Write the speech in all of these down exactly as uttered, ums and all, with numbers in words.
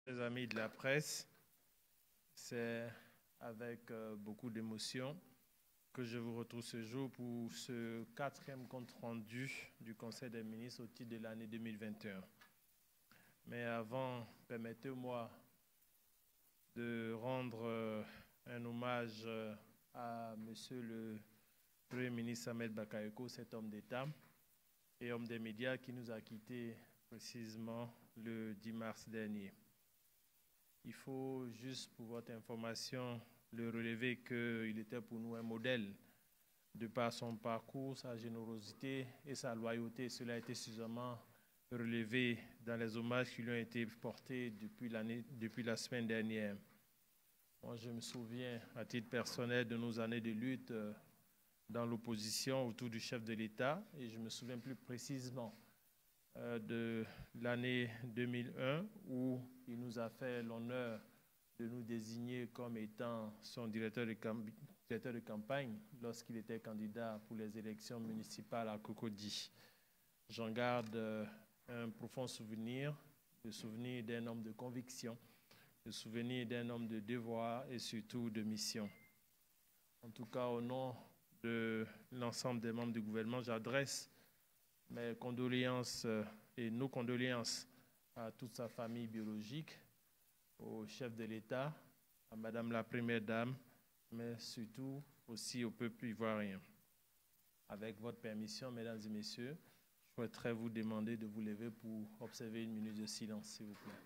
Chers amis de la presse, c'est avec euh, beaucoup d'émotion que je vous retrouve ce jour pour ce quatrième compte rendu du Conseil des ministres au titre de l'année deux mille vingt et un. Mais avant, permettez-moi de rendre euh, un hommage euh, à Monsieur le Premier ministre Ahmed Bakayoko, cet homme d'État et homme des médias qui nous a quittés précisément le dix mars dernier. Il faut juste, pour votre information, le relever qu'il était pour nous un modèle de par son parcours, sa générosité et sa loyauté. Cela a été suffisamment relevé dans les hommages qui lui ont été portés depuis, l'année, depuis la semaine dernière. Moi, je me souviens, à titre personnel, de nos années de lutte euh, dans l'opposition autour du chef de l'État, et je me souviens plus précisément euh, de l'année deux mille un où il nous a fait l'honneur de nous désigner comme étant son directeur de, camp directeur de campagne lorsqu'il était candidat pour les élections municipales à Cocody. J'en garde euh, un profond souvenir, le souvenir d'un homme de conviction, le souvenir d'un homme de devoir et surtout de mission. En tout cas, au nom de l'ensemble des membres du gouvernement, j'adresse mes condoléances euh, et nos condoléances à toute sa famille biologique, au chef de l'État, à Madame la Première Dame, mais surtout aussi au peuple ivoirien. Avec votre permission, Mesdames et Messieurs, je souhaiterais vous demander de vous lever pour observer une minute de silence, s'il vous plaît.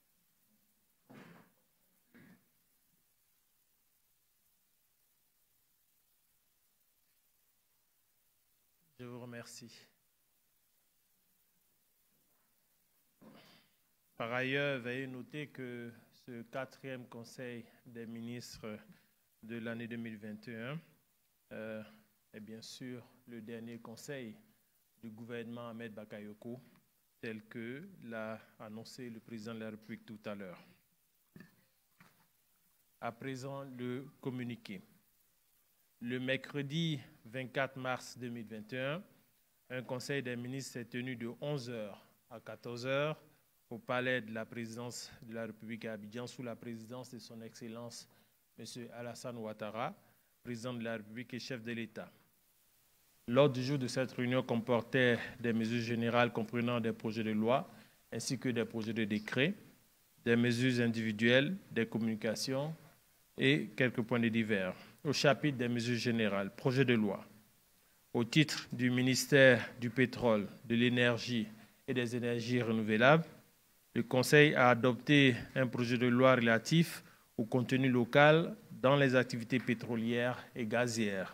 Je vous remercie. Par ailleurs, veuillez noter que ce quatrième Conseil des ministres de l'année deux mille vingt et un euh, est bien sûr le dernier conseil du gouvernement Ahmed Bakayoko, tel que l'a annoncé le président de la République tout à l'heure. À présent, le communiqué. Le mercredi vingt-quatre mars deux mille vingt et un, un conseil des ministres s'est tenu de onze heures à quatorze heures au palais de la présidence de la République à Abidjan sous la présidence de son Excellence M. Alassane Ouattara, président de la République et chef de l'État. L'ordre du jour de cette réunion comportait des mesures générales comprenant des projets de loi ainsi que des projets de décret, des mesures individuelles, des communications et quelques points de divers. Au chapitre des mesures générales, projet de loi. Au titre du ministère du pétrole, de l'énergie et des énergies renouvelables, le Conseil a adopté un projet de loi relatif au contenu local dans les activités pétrolières et gazières.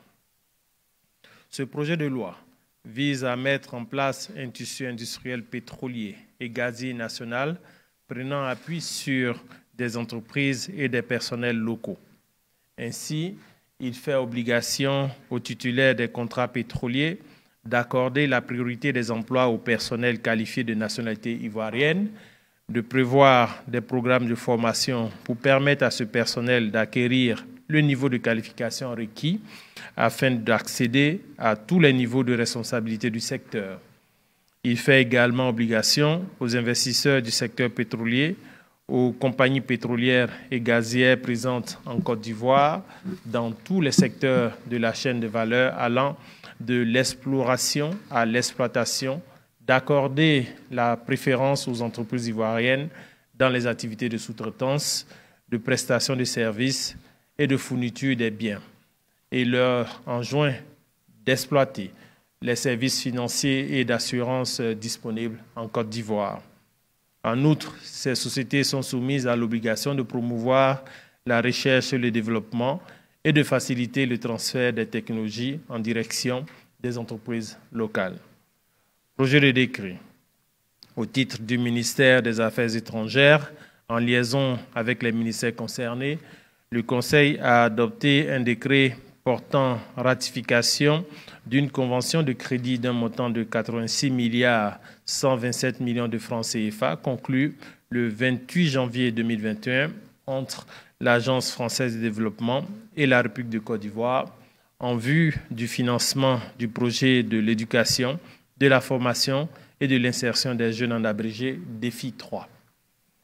Ce projet de loi vise à mettre en place un tissu industriel pétrolier et gazier national prenant appui sur des entreprises et des personnels locaux. Ainsi, il fait obligation aux titulaires des contrats pétroliers d'accorder la priorité des emplois au personnel qualifié de nationalité ivoirienne, de prévoir des programmes de formation pour permettre à ce personnel d'acquérir le niveau de qualification requis afin d'accéder à tous les niveaux de responsabilité du secteur. Il fait également obligation aux investisseurs du secteur pétrolier, aux compagnies pétrolières et gazières présentes en Côte d'Ivoire dans tous les secteurs de la chaîne de valeur allant de l'exploration à l'exploitation, d'accorder la préférence aux entreprises ivoiriennes dans les activités de sous-traitance, de prestation de services et de fourniture des biens, et leur enjoint d'exploiter les services financiers et d'assurance disponibles en Côte d'Ivoire. En outre, ces sociétés sont soumises à l'obligation de promouvoir la recherche et le développement et de faciliter le transfert des technologies en direction des entreprises locales. Projet de décret. Au titre du ministère des Affaires étrangères, en liaison avec les ministères concernés, le Conseil a adopté un décret portant ratification d'une convention de crédit d'un montant de quatre-vingt-six milliards cent vingt-sept millions de francs C F A conclue le vingt-huit janvier deux mille vingt et un entre l'Agence française de développement et la République de Côte d'Ivoire en vue du financement du projet de l'éducation, de la formation et de l'insertion des jeunes en abrégé DEFI trois.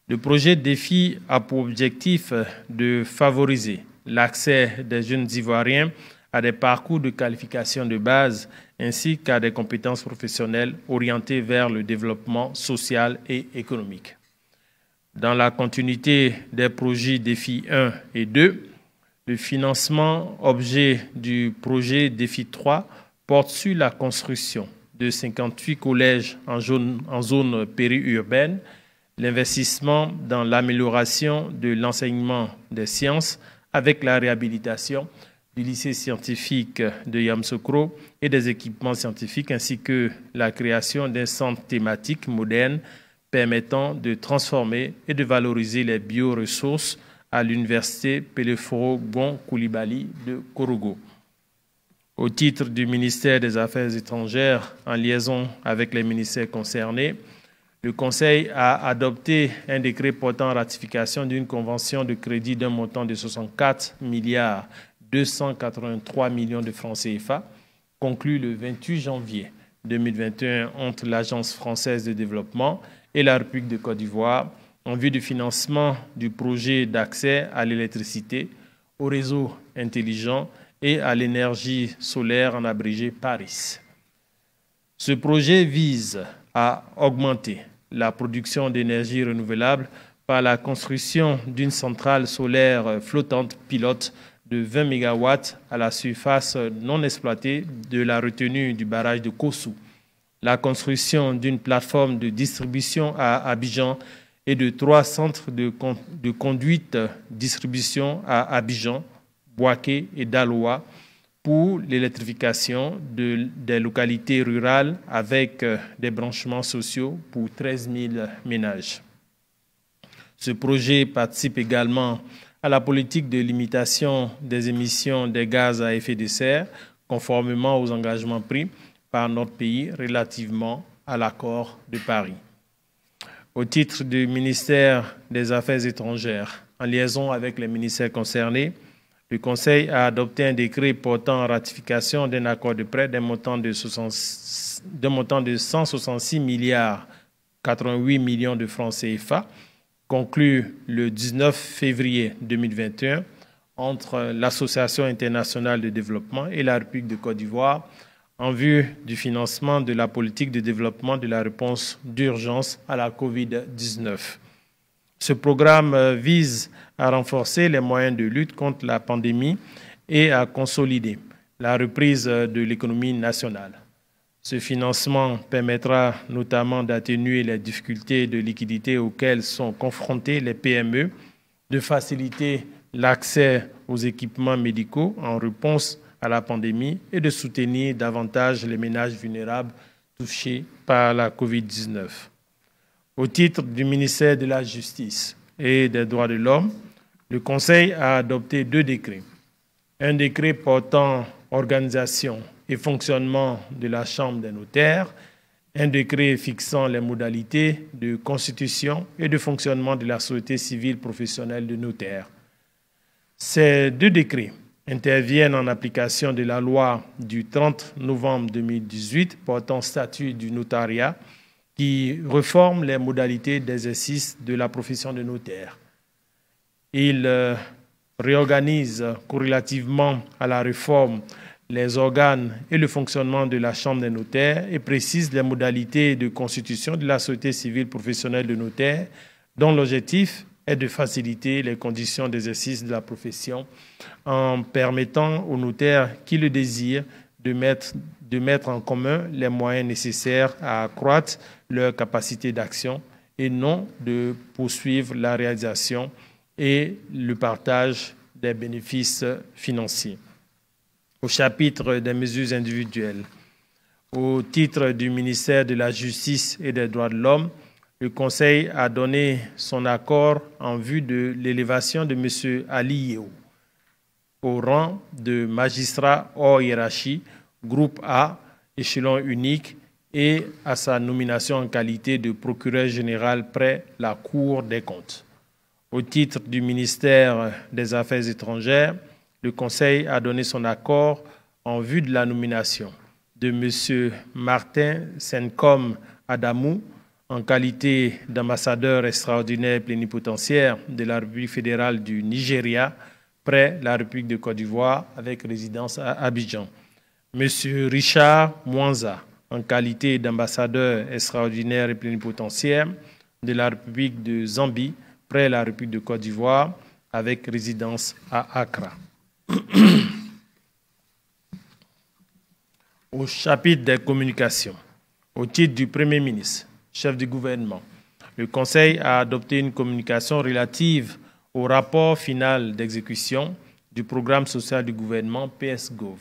Le projet DEFI a pour objectif de favoriser l'accès des jeunes Ivoiriens à des parcours de qualification de base ainsi qu'à des compétences professionnelles orientées vers le développement social et économique. Dans la continuité des projets DEFI un et deux, le financement objet du projet DEFI trois porte sur la construction de cinquante-huit collèges en zone, en zone périurbaine, l'investissement dans l'amélioration de l'enseignement des sciences avec la réhabilitation du lycée scientifique de Yamoussoukro et des équipements scientifiques, ainsi que la création d'un centre thématique moderne permettant de transformer et de valoriser les bioressources à l'université Peleforo Gon Coulibaly de Korogo. Au titre du ministère des Affaires étrangères, en liaison avec les ministères concernés, le Conseil a adopté un décret portant ratification d'une convention de crédit d'un montant de soixante-quatre milliards deux cent quatre-vingt-trois millions de francs C F A, conclu le vingt-huit janvier deux mille vingt et un entre l'Agence française de développement et la République de Côte d'Ivoire en vue du financement du projet d'accès à l'électricité, au réseau intelligent et à l'énergie solaire, en abrégé PARIS. Ce projet vise à augmenter la production d'énergie renouvelable par la construction d'une centrale solaire flottante pilote de vingt mégawatts à la surface non exploitée de la retenue du barrage de Kossou, la construction d'une plateforme de distribution à Abidjan et de trois centres de, con de conduite distribution à Abidjan, Bouaké et Daloa pour l'électrification de, des localités rurales avec des branchements sociaux pour treize mille ménages. Ce projet participe également à la politique de limitation des émissions des gaz à effet de serre, conformément aux engagements pris par notre pays relativement à l'accord de Paris. Au titre du ministère des Affaires étrangères, en liaison avec les ministères concernés, le Conseil a adopté un décret portant en ratification d'un accord de prêt d'un montant de, d'un montant de cent soixante-six milliards quatre-vingt-huit millions de francs C F A, conclu le dix-neuf février deux mille vingt et un entre l'Association internationale de développement et la République de Côte d'Ivoire en vue du financement de la politique de développement de la réponse d'urgence à la COVID dix-neuf. Ce programme vise à renforcer les moyens de lutte contre la pandémie et à consolider la reprise de l'économie nationale. Ce financement permettra notamment d'atténuer les difficultés de liquidité auxquelles sont confrontés les P M E, de faciliter l'accès aux équipements médicaux en réponse à la pandémie et de soutenir davantage les ménages vulnérables touchés par la COVID dix-neuf. Au titre du ministère de la Justice et des Droits de l'Homme, le Conseil a adopté deux décrets. Un décret portant organisation et fonctionnement de la Chambre des notaires, un décret fixant les modalités de constitution et de fonctionnement de la société civile professionnelle de notaires. Ces deux décrets interviennent en application de la loi du trente novembre deux mille dix-huit portant statut du notariat qui réforme les modalités d'exercice de la profession de notaire. Il euh, réorganise corrélativement à la réforme les organes et le fonctionnement de la Chambre des notaires et précise les modalités de constitution de la société civile professionnelle de notaire dont l'objectif est de faciliter les conditions d'exercice de la profession en permettant aux notaires qui le désirent de mettre, de mettre en commun les moyens nécessaires à accroître leur capacité d'action et non de poursuivre la réalisation et le partage des bénéfices financiers. Au chapitre des mesures individuelles, au titre du ministère de la Justice et des Droits de l'Homme, le Conseil a donné son accord en vue de l'élévation de M. Ali Yeo au rang de magistrat hors hiérarchie, groupe A, échelon unique, et à sa nomination en qualité de procureur général près la Cour des comptes. Au titre du ministère des Affaires étrangères, le Conseil a donné son accord en vue de la nomination de M. Martin Senkom Adamou en qualité d'ambassadeur extraordinaire plénipotentiaire de la République fédérale du Nigeria près la République de Côte d'Ivoire avec résidence à Abidjan. Monsieur Richard Mwanza, en qualité d'ambassadeur extraordinaire et plénipotentiaire de la République de Zambie près la République de Côte d'Ivoire avec résidence à Accra. Au chapitre des communications, au titre du Premier ministre, chef du gouvernement, le Conseil a adopté une communication relative au rapport final d'exécution du programme social du gouvernement P S Gov.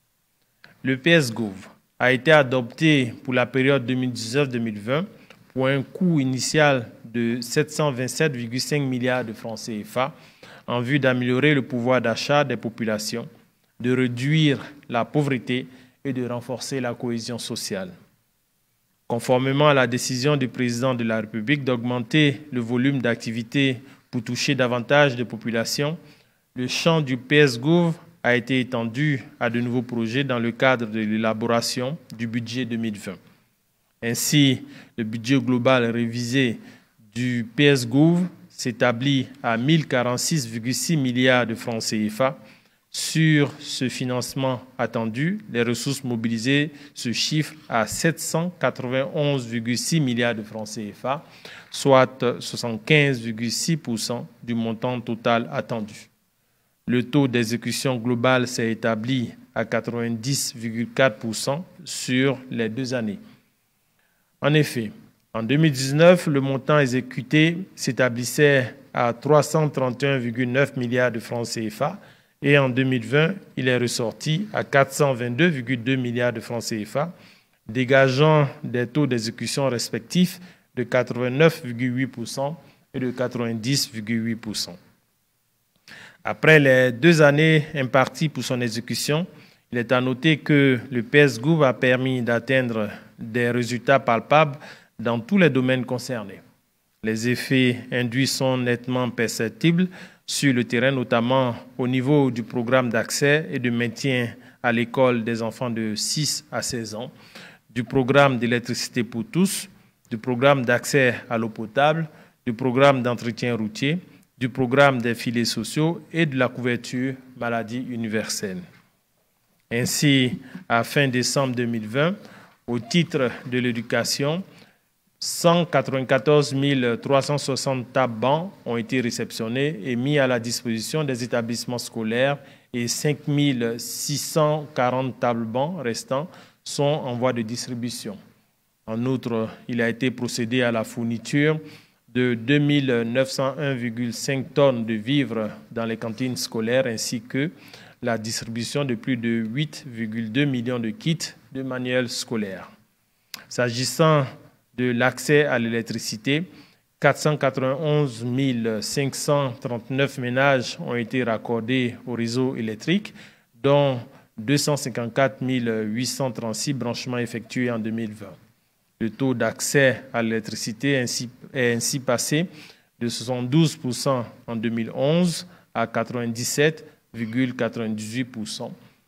Le P S Gov a été adopté pour la période deux mille dix-neuf deux mille vingt pour un coût initial de sept cent vingt-sept virgule cinq milliards de francs C F A en vue d'améliorer le pouvoir d'achat des populations, de réduire la pauvreté et de renforcer la cohésion sociale. Conformément à la décision du président de la République d'augmenter le volume d'activités pour toucher davantage de populations, le champ du P S Gov a été étendu à de nouveaux projets dans le cadre de l'élaboration du budget deux mille vingt. Ainsi, le budget global révisé du P S Gov s'établit à mille quarante-six virgule six milliards de francs C F A. Sur ce financement attendu, les ressources mobilisées se chiffrent à sept cent quatre-vingt-onze virgule six milliards de francs C F A, soit soixante-quinze virgule six pour cent du montant total attendu. Le taux d'exécution globale s'est établi à quatre-vingt-dix virgule quatre pour cent sur les deux années. En effet, en deux mille dix-neuf, le montant exécuté s'établissait à trois cent trente et un virgule neuf milliards de francs C F A et en deux mille vingt, il est ressorti à quatre cent vingt-deux virgule deux milliards de francs C F A, dégageant des taux d'exécution respectifs de quatre-vingt-neuf virgule huit pour cent et de quatre-vingt-dix virgule huit pour cent. Après les deux années imparties pour son exécution, il est à noter que le P S Gov a permis d'atteindre des résultats palpables dans tous les domaines concernés. Les effets induits sont nettement perceptibles sur le terrain, notamment au niveau du programme d'accès et de maintien à l'école des enfants de six à seize ans, du programme d'électricité pour tous, du programme d'accès à l'eau potable, du programme d'entretien routier, du programme des filets sociaux et de la couverture maladie universelle. Ainsi, à fin décembre deux mille vingt, au titre de l'éducation, cent quatre-vingt-quatorze mille trois cent soixante tables bancs ont été réceptionnés et mis à la disposition des établissements scolaires et cinq mille six cent quarante tables bancs restants sont en voie de distribution. En outre, il a été procédé à la fourniture de deux mille neuf cent un virgule cinq tonnes de vivres dans les cantines scolaires ainsi que la distribution de plus de huit virgule deux millions de kits de manuels scolaires. S'agissant de l'accès à l'électricité, quatre cent quatre-vingt-onze mille cinq cent trente-neuf ménages ont été raccordés au réseau électrique, dont deux cent cinquante-quatre mille huit cent trente-six branchements effectués en deux mille vingt. Le taux d'accès à l'électricité est ainsi passé de soixante-douze pour cent en deux mille onze à quatre-vingt-dix-sept virgule quatre-vingt-dix-huit pour cent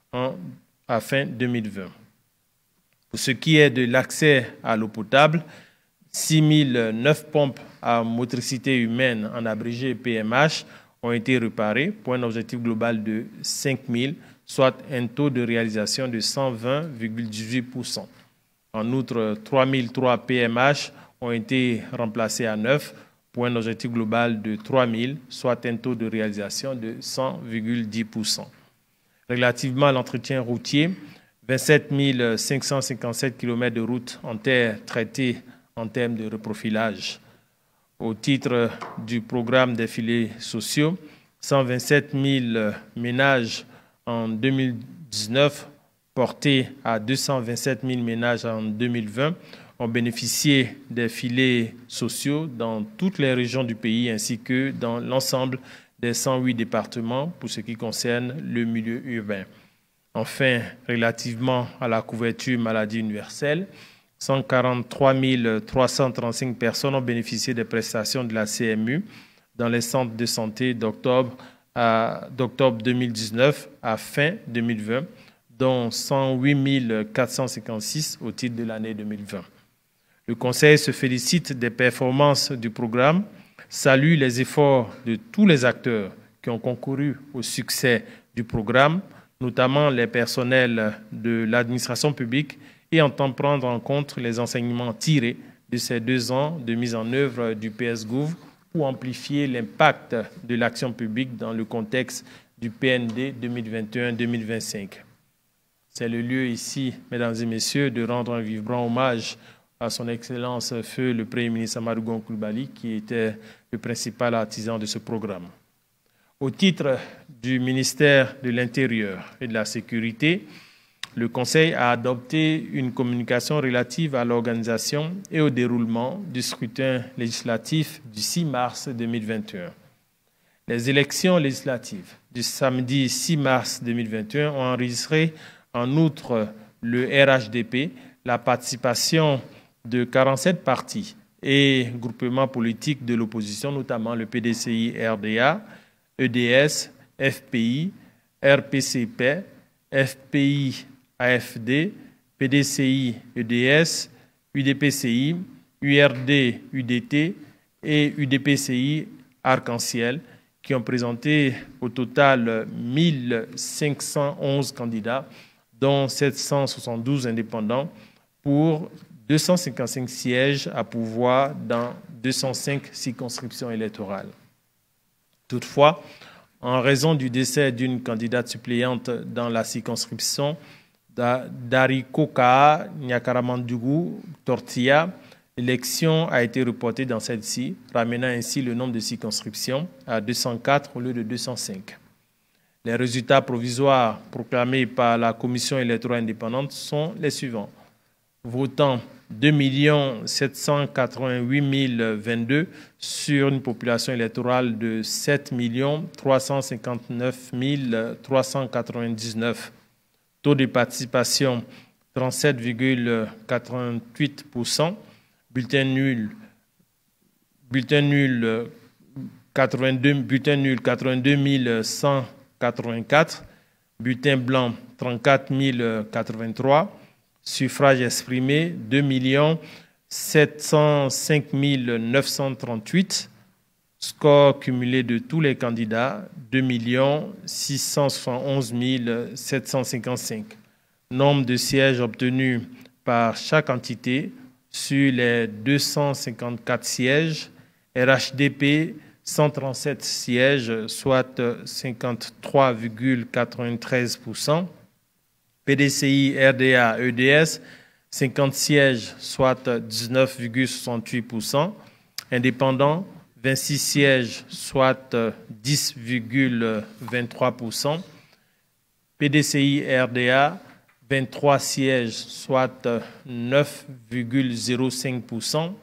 à fin deux mille vingt. Pour ce qui est de l'accès à l'eau potable, six mille neuf pompes à motricité humaine, en abrégé P M H, ont été réparées pour un objectif global de cinq mille, soit un taux de réalisation de cent vingt virgule dix-huit pour cent. En outre, trois mille trois P M H ont été remplacés à neuf pour un objectif global de trois mille, soit un taux de réalisation de cent virgule dix pour cent. Relativement à l'entretien routier, vingt-sept mille cinq cent cinquante-sept kilomètres de routes en terre traitées en termes de reprofilage. Au titre du programme des filets sociaux, cent vingt-sept mille ménages en deux mille dix-neuf, portés à deux cent vingt-sept mille ménages en deux mille vingt, ont bénéficié des filets sociaux dans toutes les régions du pays ainsi que dans l'ensemble des cent huit départements pour ce qui concerne le milieu urbain. Enfin, relativement à la couverture maladie universelle, cent quarante-trois mille trois cent trente-cinq personnes ont bénéficié des prestations de la C M U dans les centres de santé d'octobre deux mille dix-neuf à fin deux mille vingt, dont cent huit mille quatre cent cinquante-six au titre de l'année deux mille vingt. Le Conseil se félicite des performances du programme, salue les efforts de tous les acteurs qui ont concouru au succès du programme, notamment les personnels de l'administration publique, et entend prendre en compte les enseignements tirés de ces deux ans de mise en œuvre du P S Gouv pour amplifier l'impact de l'action publique dans le contexte du P N D deux mille vingt et un deux mille vingt-cinq. C'est le lieu ici, mesdames et messieurs, de rendre un vibrant hommage à son Excellence Feu le Premier ministre Amadou Gon Coulibaly, qui était le principal artisan de ce programme. Au titre du ministère de l'Intérieur et de la Sécurité, le Conseil a adopté une communication relative à l'organisation et au déroulement du scrutin législatif du six mars deux mille vingt et un. Les élections législatives du samedi six mars deux mille vingt et un ont enregistré, en outre le R H D P, la participation de quarante-sept partis et groupements politiques de l'opposition, notamment le P D C I R D A, E D S, F P I, R P C P, F P I A F D, P D C I E D S, U D P C I, U R D U D T et U D P C I Arc-en-Ciel, qui ont présenté au total mille cinq cent onze candidats, dont sept cent soixante-douze indépendants, pour deux cent cinquante-cinq sièges à pourvoir dans deux cent cinq circonscriptions électorales. Toutefois, en raison du décès d'une candidate suppléante dans la circonscription d'Arikoka Nyakaramandougou Tortilla, l'élection a été reportée dans celle-ci, ramenant ainsi le nombre de circonscriptions à deux cent quatre au lieu de deux cent cinq. Les résultats provisoires proclamés par la Commission électorale indépendante sont les suivants. Votant deux millions sept cent quatre-vingt-huit mille vingt-deux sur une population électorale de sept millions trois cent cinquante-neuf mille trois cent quatre-vingt-dix-neuf. Taux de participation trente-sept virgule quatre-vingt-huit pour cent. Bulletin nul, bulletin nul quatre-vingt-deux, bulletin nul quatre-vingt-deux mille cent quatre-vingt-quatre. Bulletin blanc trente-quatre mille quatre-vingt-trois. Suffrages exprimés, deux millions sept cent cinq mille neuf cent trente-huit. Score cumulé de tous les candidats, deux millions six cent soixante et onze mille sept cent cinquante-cinq. Nombre de sièges obtenus par chaque entité sur les deux cent cinquante-quatre sièges. R H D P, cent trente-sept sièges, soit cinquante-trois virgule quatre-vingt-treize pour cent. P D C I, R D A, E D S, cinquante sièges, soit dix-neuf virgule soixante-huit pour cent. Indépendants, vingt-six sièges, soit dix virgule vingt-trois pour cent. P D C I, R D A, vingt-trois sièges, soit neuf virgule zéro cinq pour cent.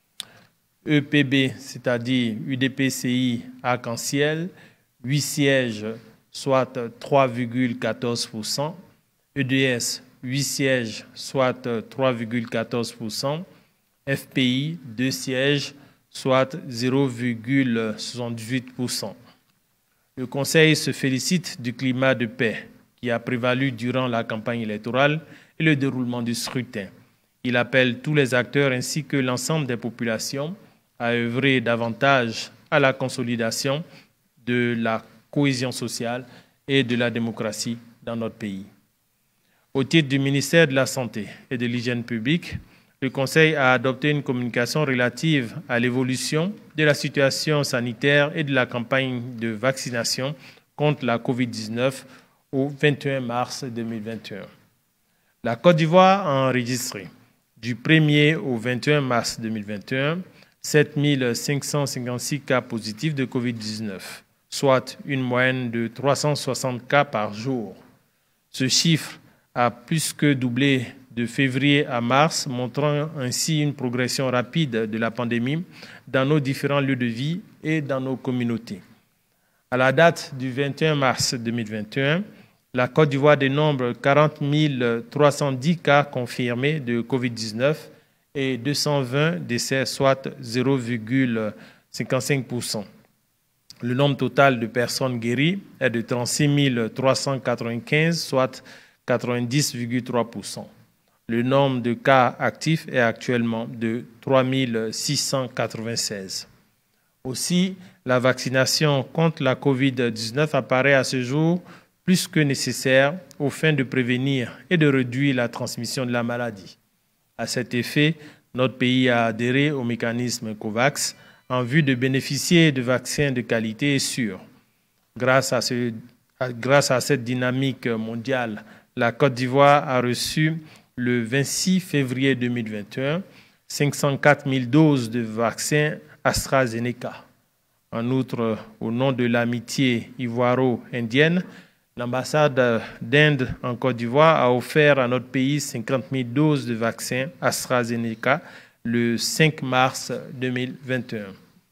E P B, c'est-à-dire U D P C I Arc-en-Ciel, huit sièges, soit trois virgule quatorze pour cent. E D S, huit sièges, soit trois virgule quatorze pour cent. F P I, deux sièges, soit zéro virgule soixante-dix-huit pour cent. Le Conseil se félicite du climat de paix qui a prévalu durant la campagne électorale et le déroulement du scrutin. Il appelle tous les acteurs ainsi que l'ensemble des populations à œuvrer davantage à la consolidation de la cohésion sociale et de la démocratie dans notre pays. Au titre du ministère de la Santé et de l'Hygiène publique, le Conseil a adopté une communication relative à l'évolution de la situation sanitaire et de la campagne de vaccination contre la covid dix-neuf au vingt et un mars deux mille vingt et un. La Côte d'Ivoire a enregistré du premier au vingt et un mars deux mille vingt et un sept mille cinq cent cinquante-six cas positifs de covid dix-neuf, soit une moyenne de trois cent soixante cas par jour. Ce chiffre a plus que doublé de février à mars, montrant ainsi une progression rapide de la pandémie dans nos différents lieux de vie et dans nos communautés. À la date du vingt et un mars deux mille vingt et un, la Côte d'Ivoire dénombre quarante mille trois cent dix cas confirmés de covid dix-neuf et deux cent vingt décès, soit zéro virgule cinquante-cinq pour cent. Le nombre total de personnes guéries est de trente-six mille trois cent quatre-vingt-quinze, soit quatre-vingt-dix virgule trois pour cent. Le nombre de cas actifs est actuellement de trois mille six cent quatre-vingt-seize. Aussi, la vaccination contre la COVID dix-neuf apparaît à ce jour plus que nécessaire aux fins de prévenir et de réduire la transmission de la maladie. À cet effet, notre pays a adhéré au mécanisme COVAX en vue de bénéficier de vaccins de qualité et sûrs. Grâce à, ce, grâce à cette dynamique mondiale, la Côte d'Ivoire a reçu le vingt-six février deux mille vingt et un cinq cent quatre mille doses de vaccins AstraZeneca. En outre, au nom de l'amitié ivoiro-indienne, l'ambassade d'Inde en Côte d'Ivoire a offert à notre pays cinquante mille doses de vaccins AstraZeneca le cinq mars deux mille vingt et un.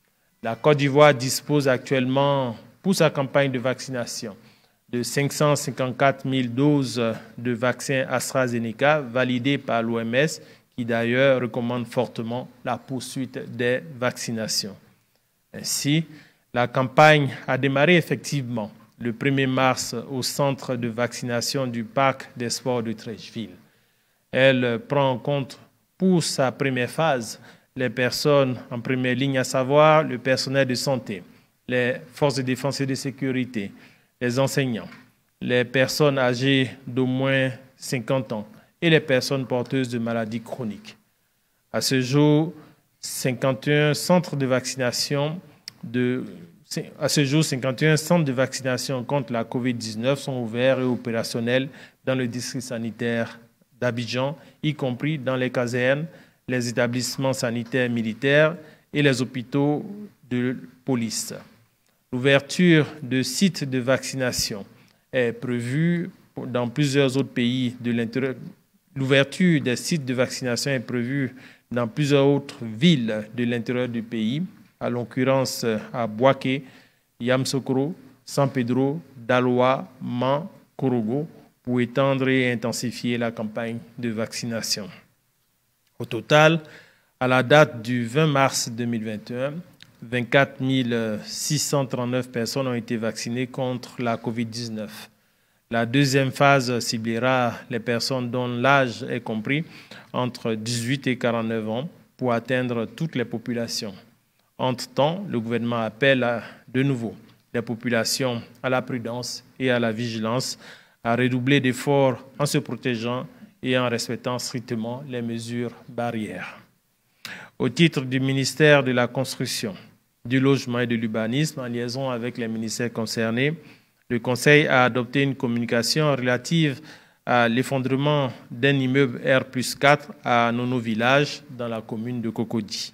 La Côte d'Ivoire dispose actuellement, pour sa campagne de vaccination, de cinq cent cinquante-quatre mille doses de vaccins AstraZeneca validées par l'O M S, qui d'ailleurs recommande fortement la poursuite des vaccinations. Ainsi, la campagne a démarré effectivement le premier mars au centre de vaccination du Parc des Sports de Treichville. Elle prend en compte pour sa première phase les personnes en première ligne, à savoir le personnel de santé, les forces de défense et de sécurité, les enseignants, les personnes âgées d'au moins cinquante ans et les personnes porteuses de maladies chroniques. À ce jour, cinquante et un centres de vaccination de À ce jour, cinquante et un centres de vaccination contre la COVID dix-neuf sont ouverts et opérationnels dans le district sanitaire d'Abidjan, y compris dans les casernes, les établissements sanitaires militaires et les hôpitaux de police. L'ouverture de sites de vaccination est prévue dans plusieurs autres pays de l'intérieur. L'ouverture des sites de vaccination est prévue dans plusieurs autres villes de l'intérieur du pays, à l'occurrence à Bouaké, Yamoussoukro, San Pedro, Daloa, Man, Korogo, pour étendre et intensifier la campagne de vaccination. Au total, à la date du vingt mars deux mille vingt et un, vingt-quatre mille six cent trente-neuf personnes ont été vaccinées contre la COVID dix-neuf. La deuxième phase ciblera les personnes dont l'âge est compris entre dix-huit et quarante-neuf ans pour atteindre toutes les populations. Entre-temps, le gouvernement appelle à, de nouveau les populations à la prudence et à la vigilance, à redoubler d'efforts en se protégeant et en respectant strictement les mesures barrières. Au titre du ministère de la Construction, du Logement et de l'Urbanisme, en liaison avec les ministères concernés, le Conseil a adopté une communication relative à l'effondrement d'un immeuble R plus quatre à Nono Village, dans la commune de Cocody.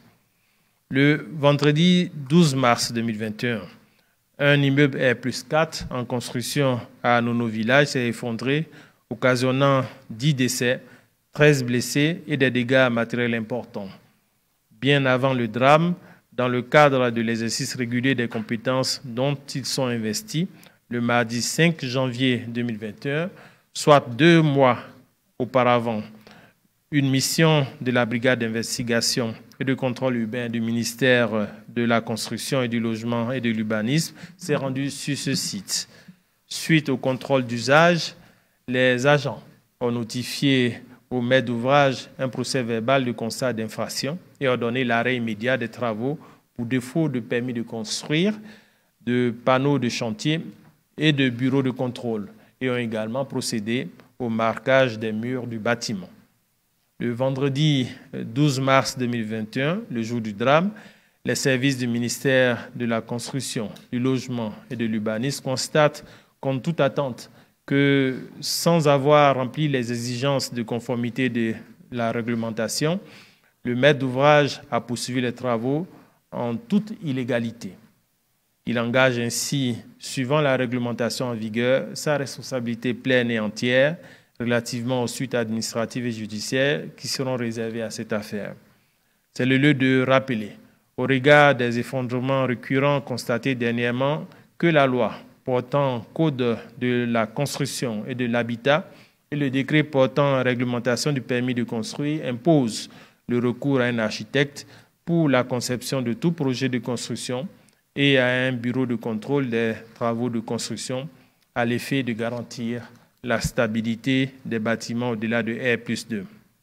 Le vendredi douze mars deux mille vingt et un, un immeuble R plus quatre en construction à Nono Village s'est effondré, occasionnant dix décès, treize blessés et des dégâts matériels importants. Bien avant le drame, dans le cadre de l'exercice régulier des compétences dont ils sont investis, le mardi cinq janvier deux mille vingt et un, soit deux mois auparavant, une mission de la brigade d'investigation et de contrôle urbain du ministère de la Construction et du Logement et de l'Urbanisme s'est rendue sur ce site. Suite au contrôle d'usage, les agents ont notifié au maître d'ouvrage un procès verbal de constat d'infraction et ordonné l'arrêt immédiat des travaux pour défaut de permis de construire, de panneaux de chantier et de bureaux de contrôle, et ont également procédé au marquage des murs du bâtiment. Le vendredi douze mars deux mille vingt et un, le jour du drame, les services du ministère de la Construction, du Logement et de l'Urbanisme constatent, contre toute attente, que sans avoir rempli les exigences de conformité de la réglementation, le maître d'ouvrage a poursuivi les travaux en toute illégalité. Il engage ainsi, suivant la réglementation en vigueur, sa responsabilité pleine et entière relativement aux suites administratives et judiciaires qui seront réservées à cette affaire. C'est le lieu de rappeler, au regard des effondrements récurrents constatés dernièrement, que la loi portant Code de la construction et de l'habitat et le décret portant réglementation du permis de construire imposent le recours à un architecte pour la conception de tout projet de construction et à un bureau de contrôle des travaux de construction à l'effet de garantir la stabilité des bâtiments au-delà de R plus deux.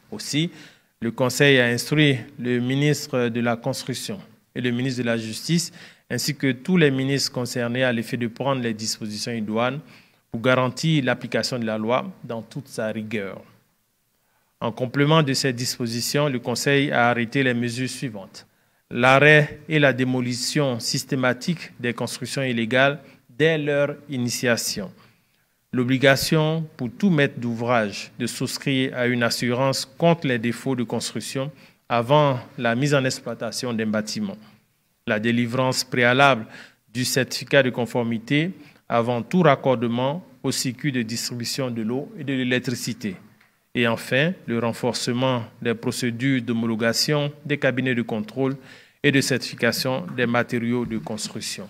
Aussi, le Conseil a instruit le ministre de la Construction et le ministre de la Justice, ainsi que tous les ministres concernés à l'effet de prendre les dispositions idoines pour garantir l'application de la loi dans toute sa rigueur. En complément de ces dispositions, le Conseil a arrêté les mesures suivantes. L'arrêt et la démolition systématique des constructions illégales dès leur initiation. L'obligation pour tout maître d'ouvrage de souscrire à une assurance contre les défauts de construction avant la mise en exploitation d'un bâtiment. La délivrance préalable du certificat de conformité avant tout raccordement au circuit de distribution de l'eau et de l'électricité. Et enfin, le renforcement des procédures d'homologation des cabinets de contrôle et de certification des matériaux de construction.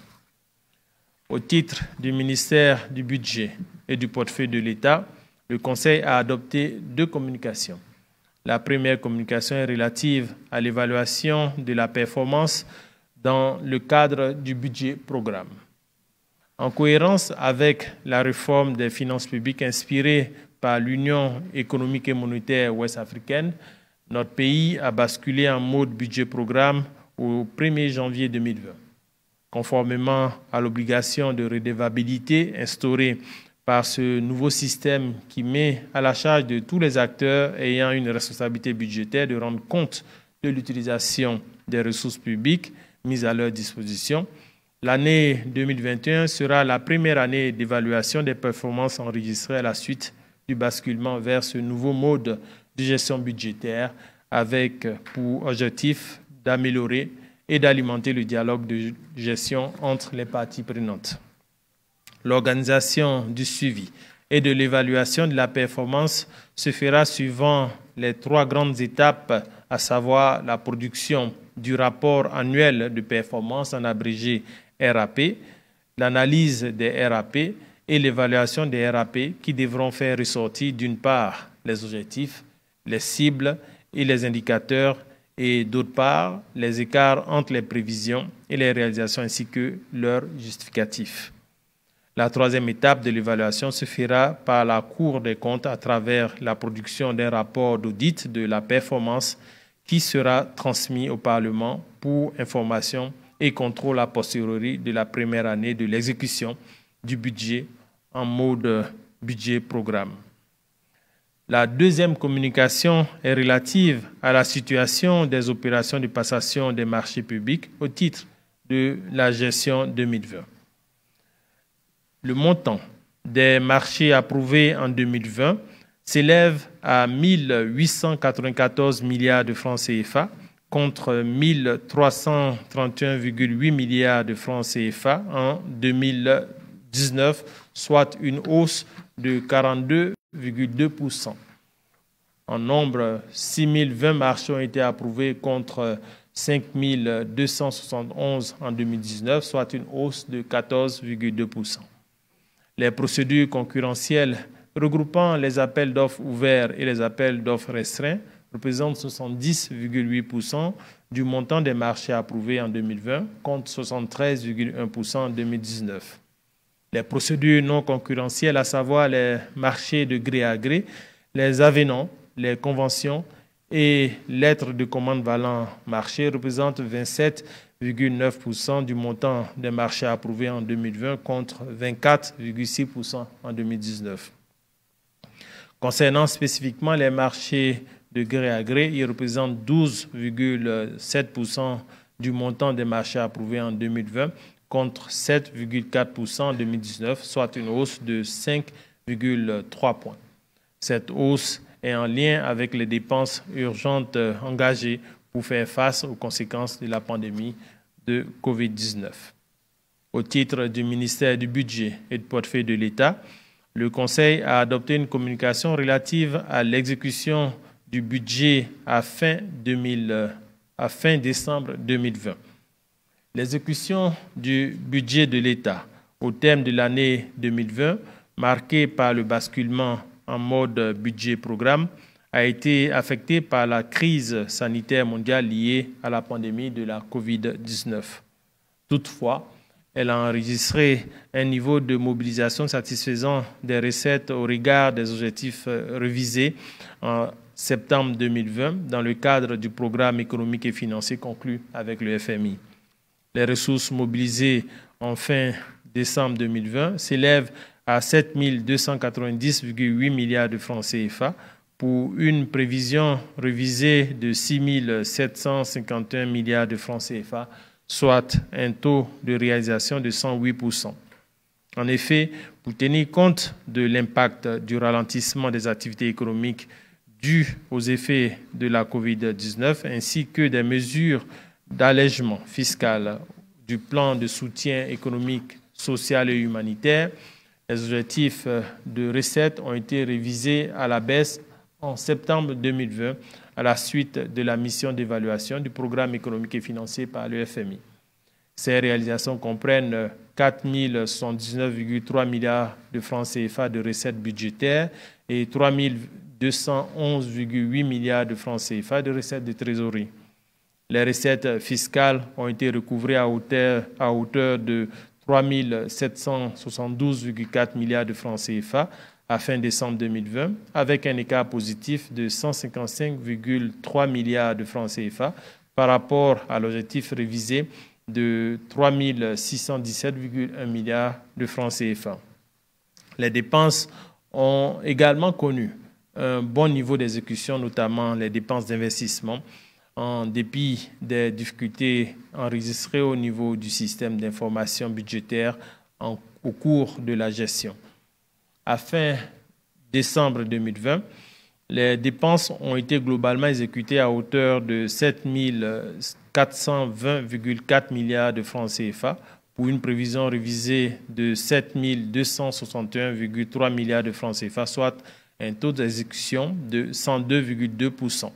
Au titre du ministère du Budget et du portefeuille de l'État, le Conseil a adopté deux communications. La première communication est relative à l'évaluation de la performance dans le cadre du budget programme. En cohérence avec la réforme des finances publiques inspirée par l'Union économique et monétaire ouest-africaine, notre pays a basculé en mode budget programme au premier janvier deux mille vingt. Conformément à l'obligation de redevabilité instaurée par ce nouveau système qui met à la charge de tous les acteurs ayant une responsabilité budgétaire de rendre compte de l'utilisation des ressources publiques mises à leur disposition, l'année deux mille vingt et un sera la première année d'évaluation des performances enregistrées à la suite du basculement vers ce nouveau mode de gestion budgétaire avec pour objectif d'améliorer et d'alimenter le dialogue de gestion entre les parties prenantes. L'organisation du suivi et de l'évaluation de la performance se fera suivant les trois grandes étapes, à savoir la production du rapport annuel de performance en abrégé R A P, l'analyse des R A P et l'évaluation des R A P qui devront faire ressortir d'une part les objectifs, les cibles et les indicateurs et d'autre part les écarts entre les prévisions et les réalisations ainsi que leurs justificatifs. La troisième étape de l'évaluation se fera par la Cour des comptes à travers la production d'un rapport d'audit de la performance qui sera transmis au Parlement pour information et contrôle a posteriori de la première année de l'exécution du budget en mode budget programme. La deuxième communication est relative à la situation des opérations de passation des marchés publics au titre de la gestion deux mille vingt. Le montant des marchés approuvés en deux mille vingt s'élève à mille huit cent quatre-vingt-quatorze milliards de francs C F A contre mille trois cent trente et un virgule huit milliards de francs C F A en deux mille dix-neuf, soit une hausse de quarante-deux virgule deux pour cent. En nombre, six mille vingt marchés ont été approuvés contre cinq mille deux cent soixante et onze en deux mille dix-neuf, soit une hausse de quatorze virgule deux pour cent. Les procédures concurrentielles regroupant les appels d'offres ouverts et les appels d'offres restreints représentent soixante-dix virgule huit pour cent du montant des marchés approuvés en deux mille vingt contre soixante-treize virgule un pour cent en deux mille dix-neuf. Les procédures non concurrentielles, à savoir les marchés de gré à gré, les avenants, les conventions et lettres de commande valant marché représentent vingt-sept virgule neuf pour cent du montant des marchés approuvés en deux mille vingt contre vingt-quatre virgule six pour cent en deux mille dix-neuf. Concernant spécifiquement les marchés de gré à gré, ils représentent douze virgule sept pour cent du montant des marchés approuvés en deux mille vingt contre sept virgule quatre pour cent en deux mille dix-neuf, soit une hausse de cinq virgule trois points. Cette hausse est en lien avec les dépenses urgentes engagées pour faire face aux conséquences de la pandémie de covid dix-neuf. Au titre du ministère du Budget et du portefeuille de l'État, le Conseil a adopté une communication relative à l'exécution du budget à fin, deux mille, à fin décembre deux mille vingt. L'exécution du budget de l'État au terme de l'année deux mille vingt, marquée par le basculement en mode budget-programme, a été affectée par la crise sanitaire mondiale liée à la pandémie de la covid dix-neuf. Toutefois, elle a enregistré un niveau de mobilisation satisfaisant des recettes au regard des objectifs révisés, septembre deux mille vingt dans le cadre du programme économique et financier conclu avec le F M I. Les ressources mobilisées en fin décembre deux mille vingt s'élèvent à sept mille deux cent quatre-vingt-dix virgule huit milliards de francs C F A pour une prévision révisée de six mille sept cent cinquante et un milliards de francs C F A, soit un taux de réalisation de cent huit pour cent. En effet, pour tenir compte de l'impact du ralentissement des activités économiques dues aux effets de la COVID dix-neuf ainsi que des mesures d'allègement fiscal du plan de soutien économique, social et humanitaire, les objectifs de recettes ont été révisés à la baisse en septembre deux mille vingt à la suite de la mission d'évaluation du programme économique et financier par le F M I. Ces réalisations comprennent quatre mille soixante-dix-neuf virgule trois milliards de francs C F A de recettes budgétaires et trois mille deux cent onze virgule huit milliards de francs C F A de recettes de trésorerie. Les recettes fiscales ont été recouvrées à hauteur, à hauteur de trois mille sept cent soixante-douze virgule quatre milliards de francs C F A à fin décembre deux mille vingt, avec un écart positif de cent cinquante-cinq virgule trois milliards de francs C F A par rapport à l'objectif révisé de trois mille six cent dix-sept virgule un milliards de francs C F A. Les dépenses ont également connu un bon niveau d'exécution, notamment les dépenses d'investissement, en dépit des difficultés enregistrées au niveau du système d'information budgétaire en, au cours de la gestion. À fin décembre deux mille vingt, les dépenses ont été globalement exécutées à hauteur de sept mille quatre cent vingt virgule quatre milliards de francs C F A pour une prévision révisée de sept mille deux cent soixante et un virgule trois milliards de francs C F A, soit un taux d'exécution de cent deux virgule deux pour cent.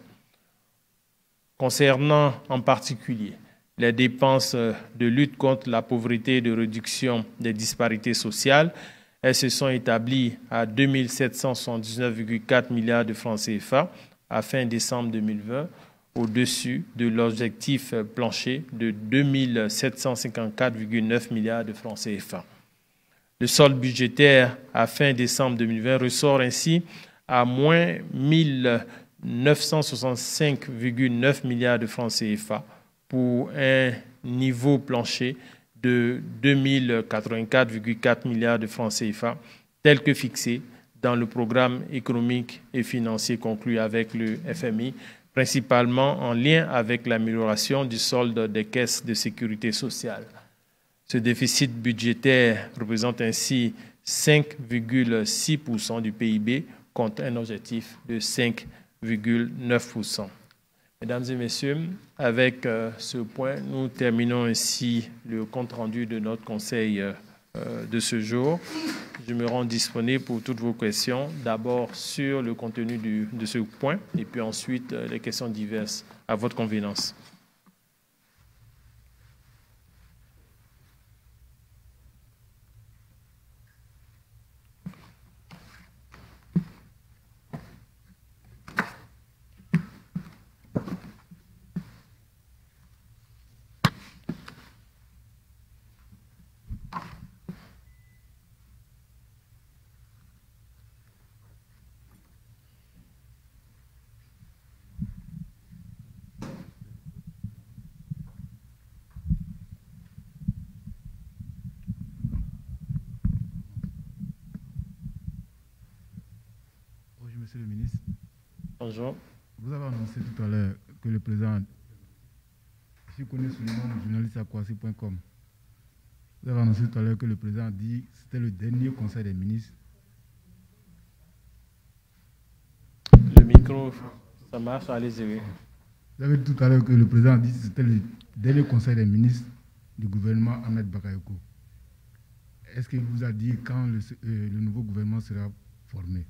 Concernant en particulier les dépenses de lutte contre la pauvreté et de réduction des disparités sociales, elles se sont établies à deux mille sept cent soixante-dix-neuf virgule quatre milliards de francs C F A à fin décembre deux mille vingt, au-dessus de l'objectif plancher de deux mille sept cent cinquante-quatre virgule neuf milliards de francs C F A. Le solde budgétaire à fin décembre deux mille vingt ressort ainsi à moins mille neuf cent soixante-cinq virgule neuf milliards de francs C F A pour un niveau plancher de deux mille quatre-vingt-quatre virgule quatre milliards de francs C F A, tel que fixé dans le programme économique et financier conclu avec le F M I, principalement en lien avec l'amélioration du solde des caisses de sécurité sociale. Ce déficit budgétaire représente ainsi cinq virgule six pour cent du P I B contre un objectif de cinq virgule neuf pour cent. Mesdames et messieurs, avec euh, ce point, nous terminons ainsi le compte-rendu de notre conseil euh, de ce jour. Je me rends disponible pour toutes vos questions, d'abord sur le contenu du, de ce point et puis ensuite euh, les questions diverses à votre convenance. Monsieur le ministre. Bonjour. Vous avez annoncé tout à l'heure que le président, je connais sous le nom de journaliste à Kouassi point com, vous avez annoncé tout à l'heure que le président a dit que c'était le dernier conseil des ministres. Le micro, ça marche, allez-y. Vous avez dit tout à l'heure que le président a dit que c'était le dernier conseil des ministres du gouvernement Ahmed Bakayoko. Est-ce qu'il vous a dit quand le, euh, le nouveau gouvernement sera formé?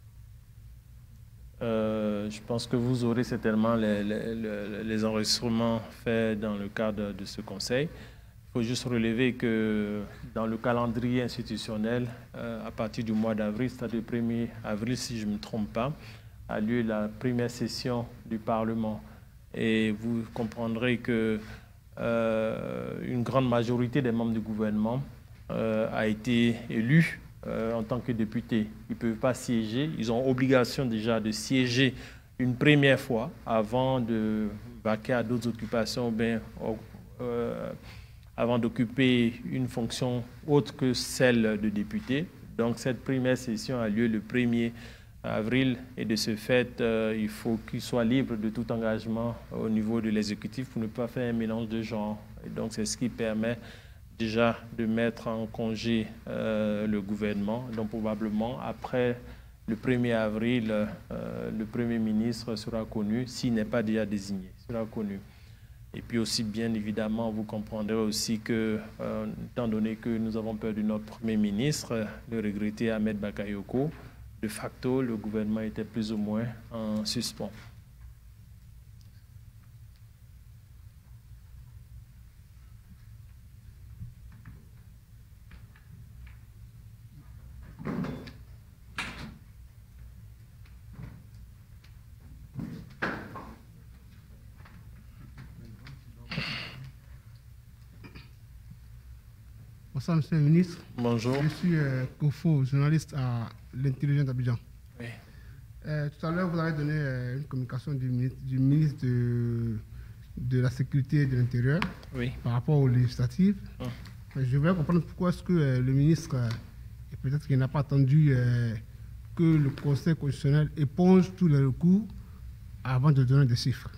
Euh, je pense que vous aurez certainement les, les, les enregistrements faits dans le cadre de ce conseil. Il faut juste relever que dans le calendrier institutionnel, euh, à partir du mois d'avril, c'est-à-dire le premier avril, si je ne me trompe pas, a lieu la première session du Parlement. Et vous comprendrez que euh, une grande majorité des membres du gouvernement euh, a été élue Euh, en tant que députés. Ils ne peuvent pas siéger. Ils ont obligation déjà de siéger une première fois avant de vaquer à d'autres occupations, bien, euh, avant d'occuper une fonction autre que celle de député. Donc cette première session a lieu le premier avril et de ce fait, euh, il faut qu'il soit libre de tout engagement au niveau de l'exécutif pour ne pas faire un mélange de genres. Et donc c'est ce qui permet déjà de mettre en congé euh, le gouvernement. Donc probablement après le premier avril, euh, le Premier ministre sera connu, s'il n'est pas déjà désigné, sera connu. Et puis aussi, bien évidemment, vous comprendrez aussi que, euh, étant donné que nous avons perdu notre Premier ministre, le regretté Ahmed Bakayoko, de facto, le gouvernement était plus ou moins en suspens. Bonsoir, Monsieur le ministre. Bonjour. Je suis euh, Kofo, journaliste à l'Intelligence d'Abidjan. Oui. Euh, tout à l'heure, vous avez donné euh, une communication du ministre, du ministre de, de la Sécurité et de l'Intérieur oui. par rapport aux législatives. Hum. Je voudrais comprendre pourquoi est-ce que euh, le ministre, euh, et peut-être qu'il n'a pas attendu euh, que le Conseil constitutionnel éponge tous les recours avant de donner des chiffres.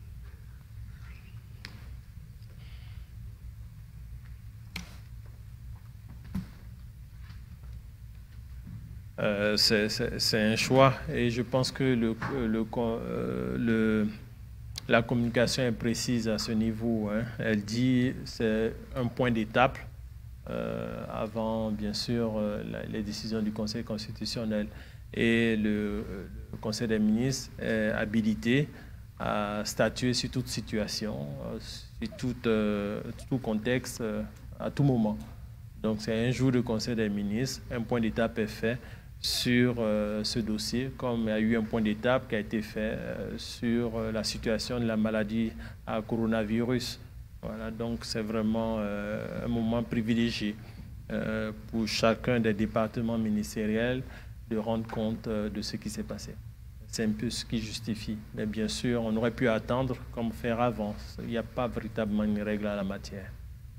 Euh, c'est un choix et je pense que le, le, euh, le, la communication est précise à ce niveau. Hein. Elle dit que c'est un point d'étape euh, avant, bien sûr, euh, la, les décisions du Conseil constitutionnel. Et le, le Conseil des ministres est habilité à statuer sur toute situation, sur tout, euh, tout contexte, euh, à tout moment. Donc c'est un jour de Conseil des ministres, un point d'étape est fait sur euh, ce dossier, comme il y a eu un point d'étape qui a été fait euh, sur euh, la situation de la maladie à coronavirus. Voilà, donc c'est vraiment euh, un moment privilégié euh, pour chacun des départements ministériels de rendre compte euh, de ce qui s'est passé. C'est un peu ce qui justifie. Mais bien sûr, on aurait pu attendre comme faire avant. Il n'y a pas véritablement une règle à la matière.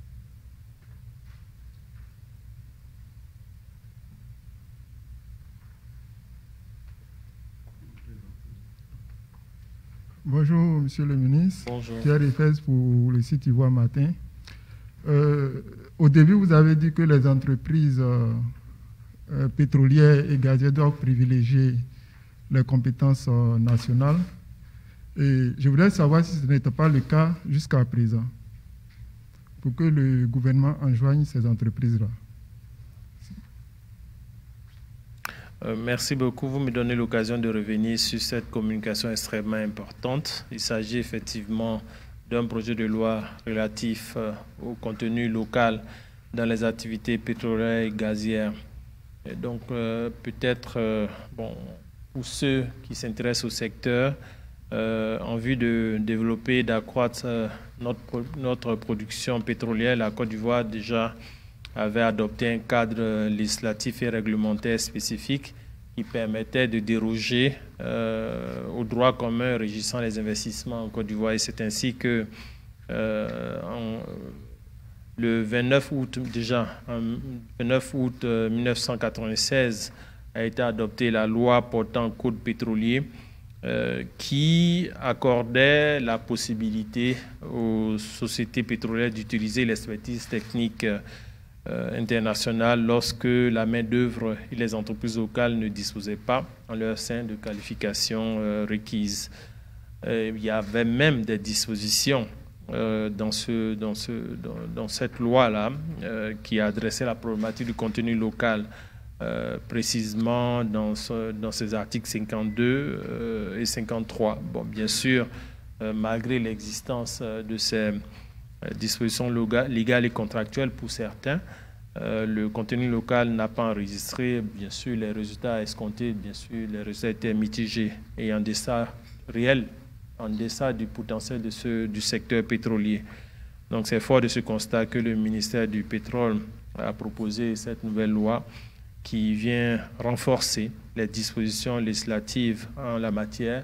Bonjour, Monsieur le ministre. Bonjour. Pierre Efes pour le site Ivoire Matin. Euh, au début, vous avez dit que les entreprises euh, euh, pétrolières et gazières doivent privilégier les compétences euh, nationales. Et je voudrais savoir si ce n'était pas le cas jusqu'à présent, pour que le gouvernement enjoigne ces entreprises-là. Euh, merci beaucoup. Vous me donnez l'occasion de revenir sur cette communication extrêmement importante. Il s'agit effectivement d'un projet de loi relatif euh, au contenu local dans les activités pétrolières et gazières. Et donc, euh, peut-être, euh, bon, pour ceux qui s'intéressent au secteur, euh, en vue de développer et d'accroître euh, notre, notre production pétrolière, la Côte d'Ivoire déjà avait adopté un cadre législatif et réglementaire spécifique qui permettait de déroger euh, au droit commun régissant les investissements en Côte d'Ivoire. Et c'est ainsi que euh, en, le vingt-neuf août, déjà, en vingt-neuf août mille neuf cent quatre-vingt-seize, a été adoptée la loi portant code pétrolier euh, qui accordait la possibilité aux sociétés pétrolières d'utiliser l'expertise technique Euh, internationale lorsque la main-d'œuvre et les entreprises locales ne disposaient pas en leur sein de qualifications euh, requises. Euh, il y avait même des dispositions euh, dans, ce, dans, ce, dans, dans cette loi-là euh, qui adressait la problématique du contenu local, euh, précisément dans, ce, dans ces articles cinquante-deux euh, et cinquante-trois. Bon, bien sûr, euh, malgré l'existence euh, de ces dispositions légales et contractuelles pour certains. Euh, le contenu local n'a pas enregistré, bien sûr, les résultats escomptés, bien sûr, les résultats étaient mitigés et en deçà réel, en deçà du potentiel de ce, du secteur pétrolier. Donc, c'est fort de ce constat que le ministère du Pétrole a proposé cette nouvelle loi qui vient renforcer les dispositions législatives en la matière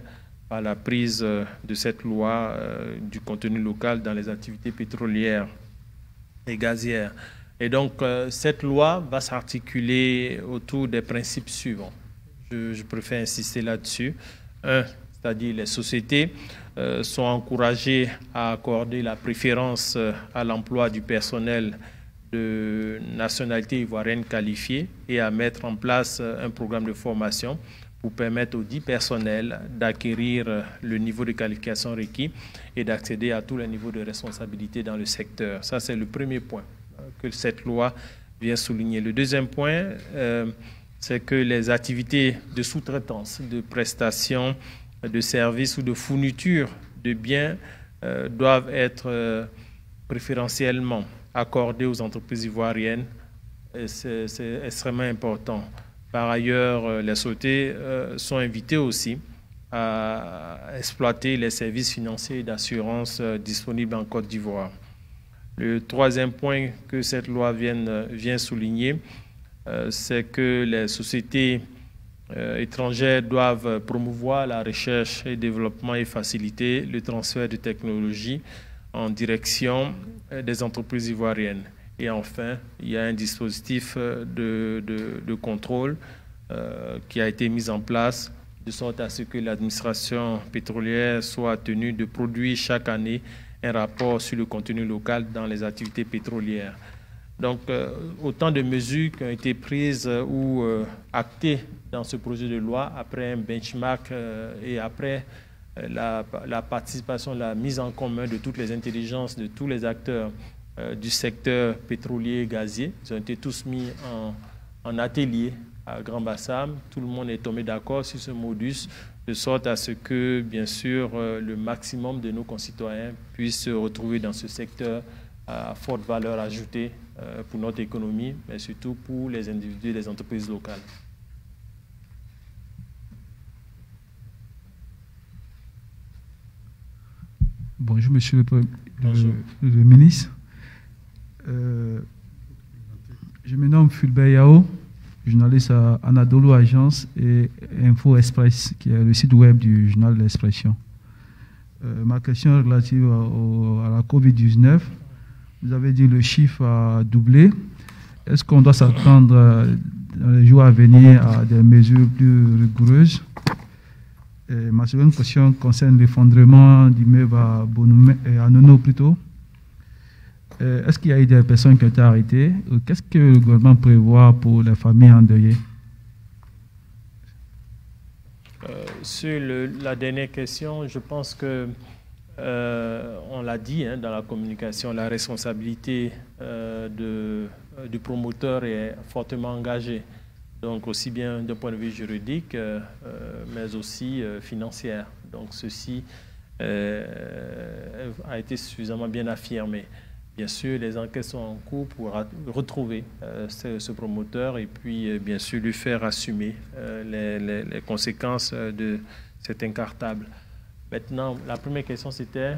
par la prise de cette loi euh, du contenu local dans les activités pétrolières et gazières. Et donc, euh, cette loi va s'articuler autour des principes suivants. Je, je préfère insister là-dessus. Un, c'est-à-dire les sociétés euh, sont encouragées à accorder la préférence euh, à l'emploi du personnel de nationalité ivoirienne qualifiée et à mettre en place euh, un programme de formation pour permettre aux dix personnels d'acquérir euh, le niveau de qualification requis et d'accéder à tous les niveaux de responsabilité dans le secteur. Ça, c'est le premier point que cette loi vient souligner. Le deuxième point, euh, c'est que les activités de sous-traitance, de prestation, de services ou de fourniture de biens euh, doivent être euh, préférentiellement accordées aux entreprises ivoiriennes. C'est extrêmement important. Par ailleurs, euh, les sociétés euh, sont invitées aussi à exploiter les services financiers et d'assurance euh, disponibles en Côte d'Ivoire. Le troisième point que cette loi vient, vient souligner, euh, c'est que les sociétés euh, étrangères doivent promouvoir la recherche et développement et faciliter le transfert de technologies en direction des entreprises ivoiriennes. Et enfin, il y a un dispositif de, de, de contrôle euh, qui a été mis en place de sorte à ce que l'administration pétrolière soit tenue de produire chaque année un rapport sur le contenu local dans les activités pétrolières. Donc, euh, autant de mesures qui ont été prises euh, ou euh, actées dans ce projet de loi après un benchmark euh, et après euh, la, la participation, la mise en commun de toutes les intelligences de tous les acteurs euh, du secteur pétrolier et gazier. Ils ont été tous mis en, en atelier à Grand Bassam. Tout le monde est tombé d'accord sur ce modus, de sorte à ce que, bien sûr, euh, le maximum de nos concitoyens puissent se retrouver dans ce secteur à forte valeur ajoutée euh, pour notre économie, mais surtout pour les individus et les entreprises locales. Bonjour, monsieur le, Bonjour. le, le ministre. Euh, je me nomme Fulbert Yao, journaliste à Anadolu Agence et Info Express, qui est le site web du journal de l'Expression. Euh, ma question est relative à, à la COVID dix-neuf. Vous avez dit que le chiffre a doublé. Est-ce qu'on doit s'attendre dans les jours à venir à des mesures plus rigoureuses? Et ma seconde question concerne l'effondrement d'immeubles à Bonoumé, à Nono plutôt. Est-ce qu'il y a eu des personnes qui ont été arrêtées? Qu'est-ce que le gouvernement prévoit pour les familles endeuillées? euh, Sur le, la dernière question, je pense que euh, on l'a dit hein, dans la communication, la responsabilité euh, de, euh, du promoteur est fortement engagée. Donc aussi bien d'un point de vue juridique, euh, euh, mais aussi euh, financière. Donc ceci euh, a été suffisamment bien affirmé. Bien sûr, les enquêtes sont en cours pour retrouver euh, ce, ce promoteur et puis, euh, bien sûr, lui faire assumer euh, les, les, les conséquences de cet incartable. Maintenant, la première question, c'était...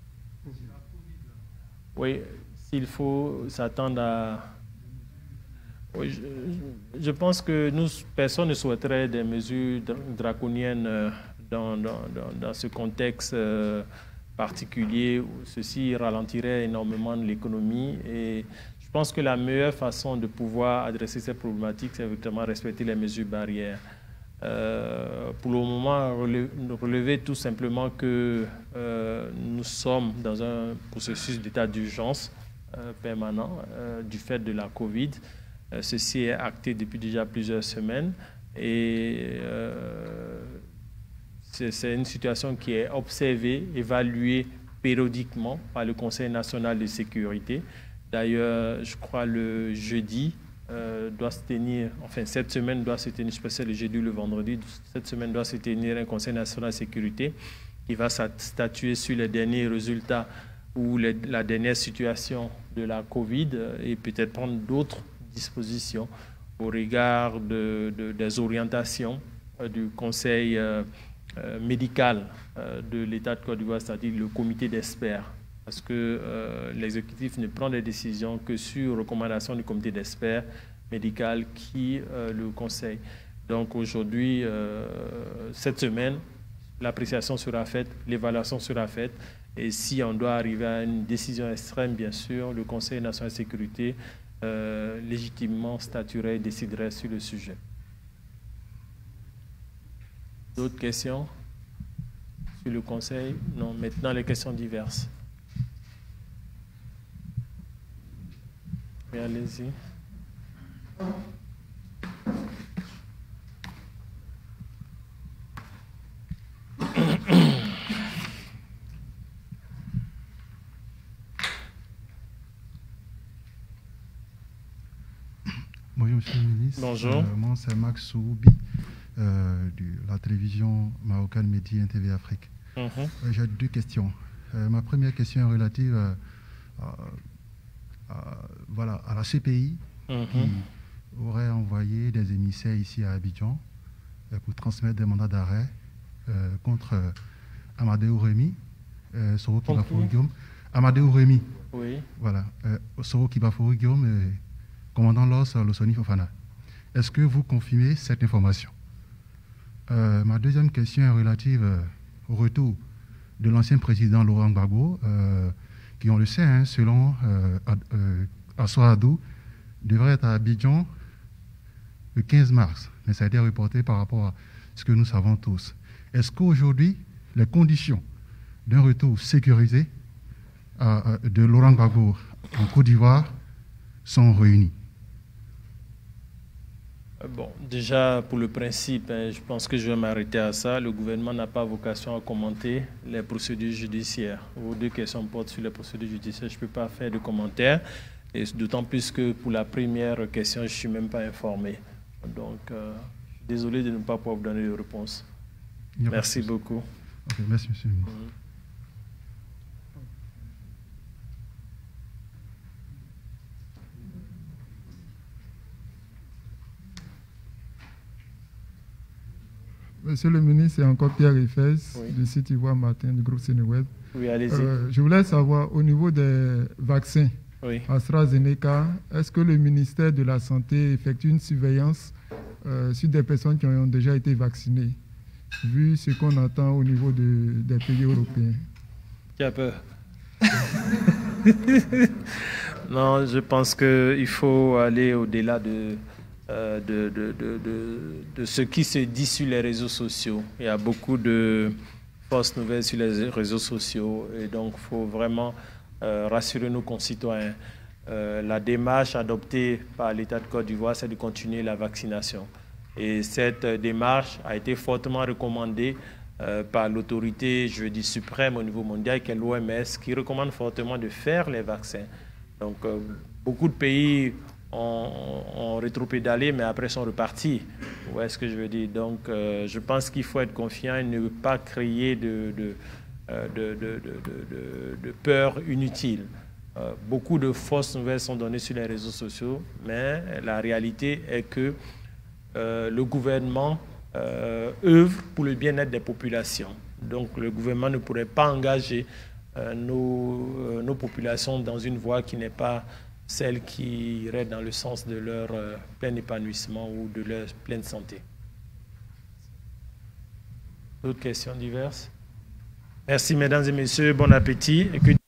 Oui, s'il faut s'attendre à... Oui, je, je pense que nous, personne ne souhaiterait des mesures draconiennes dans, dans, dans, dans ce contexte euh, particulier où ceci ralentirait énormément l'économie. Et je pense que la meilleure façon de pouvoir adresser ces problématiques, c'est effectivement respecter les mesures barrières. Euh, pour le moment, relever, relever tout simplement que euh, nous sommes dans un processus d'état d'urgence euh, permanent euh, du fait de la Covid. Euh, ceci est acté depuis déjà plusieurs semaines et euh, c'est une situation qui est observée, évaluée périodiquement par le Conseil national de sécurité. D'ailleurs, je crois le jeudi euh, doit se tenir, enfin cette semaine doit se tenir, je sais pas si c'est le jeudi ou le vendredi, cette semaine doit se tenir un Conseil national de sécurité qui va statuer sur les derniers résultats ou les, la dernière situation de la Covid et peut-être prendre d'autres dispositions au regard de, de, des orientations euh, du Conseil euh, Euh, médical euh, de l'État de Côte d'Ivoire, c'est-à-dire le comité d'experts, parce que euh, l'exécutif ne prend des décisions que sur recommandation du comité d'experts médical qui euh, le conseille. Donc aujourd'hui, euh, cette semaine, l'appréciation sera faite, l'évaluation sera faite. Et si on doit arriver à une décision extrême, bien sûr, le Conseil national de sécurité euh, légitimement statuerait et déciderait sur le sujet. D'autres questions sur le Conseil? Non, maintenant les questions diverses. Oui, allez-y. Bonjour, Monsieur le ministre. Bonjour. Euh, moi, c'est Max Soubi, euh, de la télévision marocaine Midi N T V Afrique. Mm-hmm. euh, J'ai deux questions. Euh, ma première question est relative euh, à, à, voilà, à la C P I Mm-hmm. qui aurait envoyé des émissaires ici à Abidjan euh, pour transmettre des mandats d'arrêt euh, contre euh, Amadou Rémy, euh, Soro Kibafouri Guillaume. Amadou Rémy. Oui. Voilà. Euh, Soro Kibafouri Guillaume, euh, commandant L O S Losoni Fofana. Est-ce que vous confirmez cette information? euh, Ma deuxième question est relative euh, au retour de l'ancien président Laurent Gbagbo, euh, qui, on le sait, hein, selon euh, euh, Assou Adou, devrait être à Abidjan le quinze mars, mais ça a été reporté par rapport à ce que nous savons tous. Est-ce qu'aujourd'hui, les conditions d'un retour sécurisé euh, de Laurent Gbagbo en Côte d'Ivoire sont réunies? Bon, déjà, pour le principe, hein, je pense que je vais m'arrêter à ça. Le gouvernement n'a pas vocation à commenter les procédures judiciaires. Vos deux questions portent sur les procédures judiciaires. Je ne peux pas faire de commentaires. Et d'autant plus que pour la première question, je ne suis même pas informé. Donc, euh, je suis désolé de ne pas pouvoir vous donner de réponse. Merci beaucoup. Okay, merci, monsieur le ministre. Mmh. Monsieur le ministre, c'est encore Pierre Eiffès, oui. du site Ivoire Matin, du groupe Sénéweb. Oui, allez-y. Euh, je voulais savoir, au niveau des vaccins, oui. AstraZeneca, est-ce que le ministère de la Santé effectue une surveillance euh, sur des personnes qui ont déjà été vaccinées, vu ce qu'on entend au niveau de, des pays européens? Qui a peur? Non, je pense qu'il faut aller au-delà de... Euh, de, de, de, de, de ce qui se dit sur les réseaux sociaux. Il y a beaucoup de fausses nouvelles sur les réseaux sociaux et donc il faut vraiment euh, rassurer nos concitoyens. Euh, la démarche adoptée par l'État de Côte d'Ivoire, c'est de continuer la vaccination. Et cette démarche a été fortement recommandée euh, par l'autorité, je dis suprême au niveau mondial, qui est l'O M S, qui recommande fortement de faire les vaccins. Donc euh, beaucoup de pays ont, ont rétropédalé, mais après sont repartis. Vous voyez ce que je veux dire? Donc, euh, je pense qu'il faut être confiant et ne pas créer de, de, de, de, de, de, de peur inutile. Euh, beaucoup de fausses nouvelles sont données sur les réseaux sociaux, mais la réalité est que euh, le gouvernement euh, œuvre pour le bien-être des populations. Donc, le gouvernement ne pourrait pas engager euh, nos, euh, nos populations dans une voie qui n'est pas celle qui irait dans le sens de leur euh, plein épanouissement ou de leur pleine santé. D'autres questions diverses? Merci, mesdames et messieurs. Bon appétit. Et que